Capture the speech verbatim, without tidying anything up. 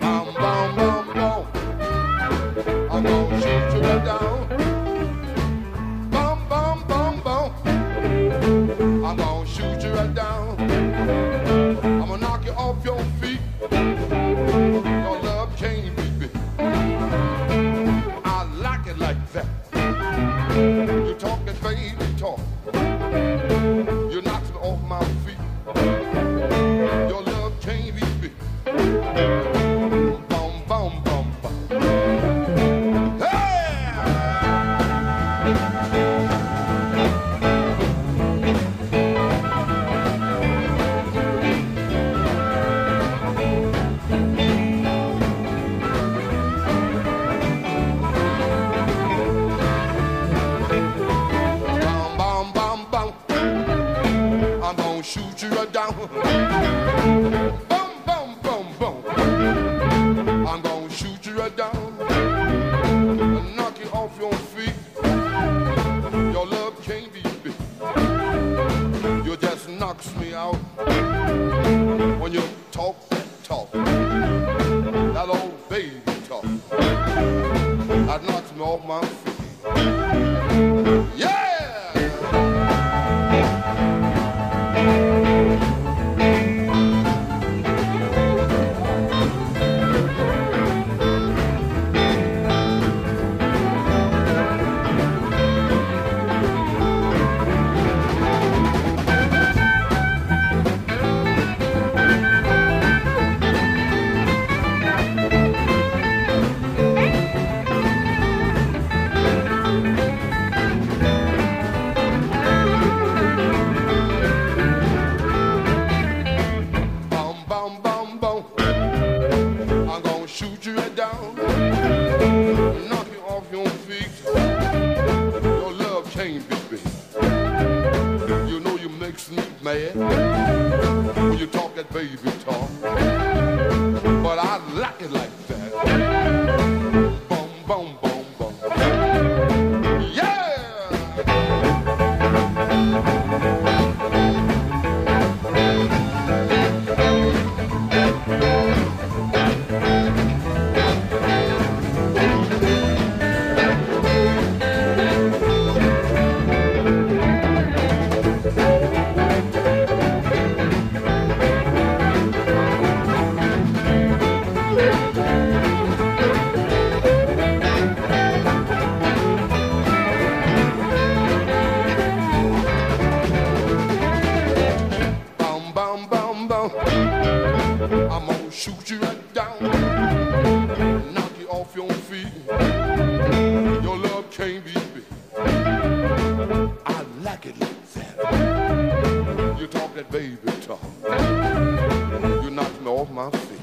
Bum, bum, bum, bum. I'm gonna shoot you right down. Bum, bum, bum, bum. I'm gonna shoot you right down. I'm gonna knock you off your feet. Your love can't be beat. I like it like that. You talk that baby talk. You knocked me off my feet. Your love can't be beat. Bum, bum, bum, bum. Hey! Bum, bum, bum, bum. I'm gonna shoot you right down. Bum, bum, bum, bum. I'm gonna shoot you right down and knock you off your feet. Your love can't be beat. You just knocks me out when you talk that talk, that old baby talk. That knocks me off my feet. Yeah! Bum, bum, bum. I'm gonna shoot you right down, knock you off your feet. Your love can't be beat. You know you makes me mad when you talk that baby talk, but I like it like that. Bum, bum, bum, bum. Yeah! Bum, bum, bum, bum. I'm gonna shoot you right down, knock you off your feet. Your love can't be beat. I like it like that. You talk that baby talk. You knock me off my feet.